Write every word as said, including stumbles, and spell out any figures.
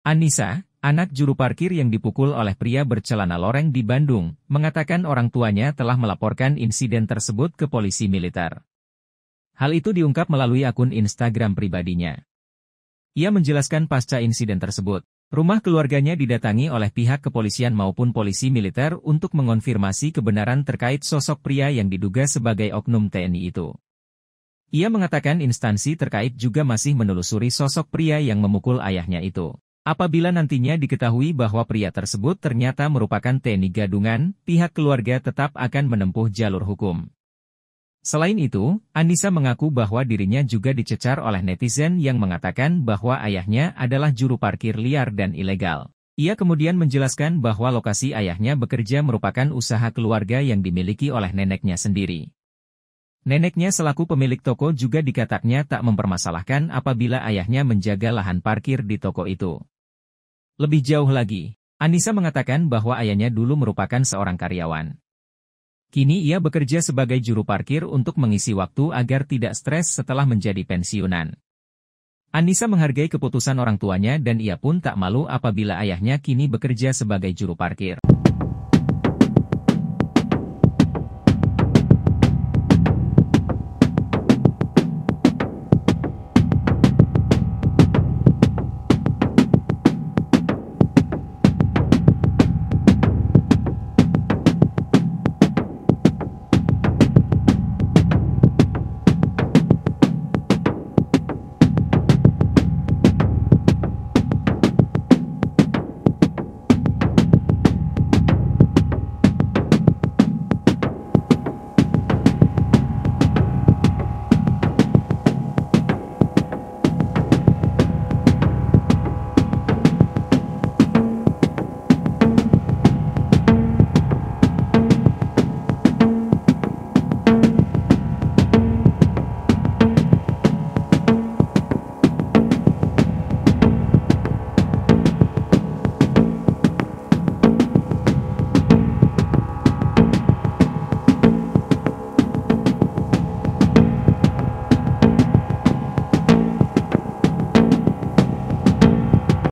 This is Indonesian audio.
Anissa, anak juru parkir yang dipukul oleh pria bercelana loreng di Bandung, mengatakan orang tuanya telah melaporkan insiden tersebut ke polisi militer. Hal itu diungkap melalui akun Instagram pribadinya. Ia menjelaskan pasca insiden tersebut, rumah keluarganya didatangi oleh pihak kepolisian maupun polisi militer untuk mengonfirmasi kebenaran terkait sosok pria yang diduga sebagai oknum T N I itu. Ia mengatakan instansi terkait juga masih menelusuri sosok pria yang memukul ayahnya itu. Apabila nantinya diketahui bahwa pria tersebut ternyata merupakan T N I gadungan, pihak keluarga tetap akan menempuh jalur hukum. Selain itu, Anissa mengaku bahwa dirinya juga dicecar oleh netizen yang mengatakan bahwa ayahnya adalah juru parkir liar dan ilegal. Ia kemudian menjelaskan bahwa lokasi ayahnya bekerja merupakan usaha keluarga yang dimiliki oleh neneknya sendiri. Neneknya selaku pemilik toko juga dikatakannya tak mempermasalahkan apabila ayahnya menjaga lahan parkir di toko itu. Lebih jauh lagi, Anissa mengatakan bahwa ayahnya dulu merupakan seorang karyawan. Kini ia bekerja sebagai juru parkir untuk mengisi waktu agar tidak stres setelah menjadi pensiunan. Anissa menghargai keputusan orang tuanya dan ia pun tak malu apabila ayahnya kini bekerja sebagai juru parkir.